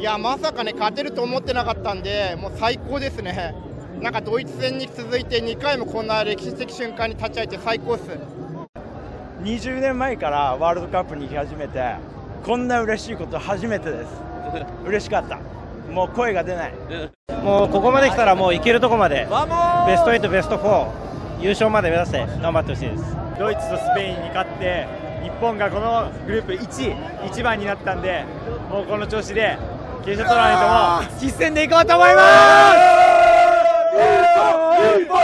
いや、まさかね、勝てると思ってなかったんで、もう最高ですね。なんかドイツ戦に続いて2回もこんな歴史的瞬間に立ち会えて最高っす。 20年前からワールドカップに行き始めて、こんな嬉しいこと初めてです。嬉しかった。もう声が出ない。 もうここまで来たらもう行けるとこまで、ベスト8、ベスト4、優勝まで目指して頑張ってほしいです。 ドイツとスペインに勝って日本がこのグループ1番になったんで、もうこの調子で決勝トーナメントも必戦でいこうと思います。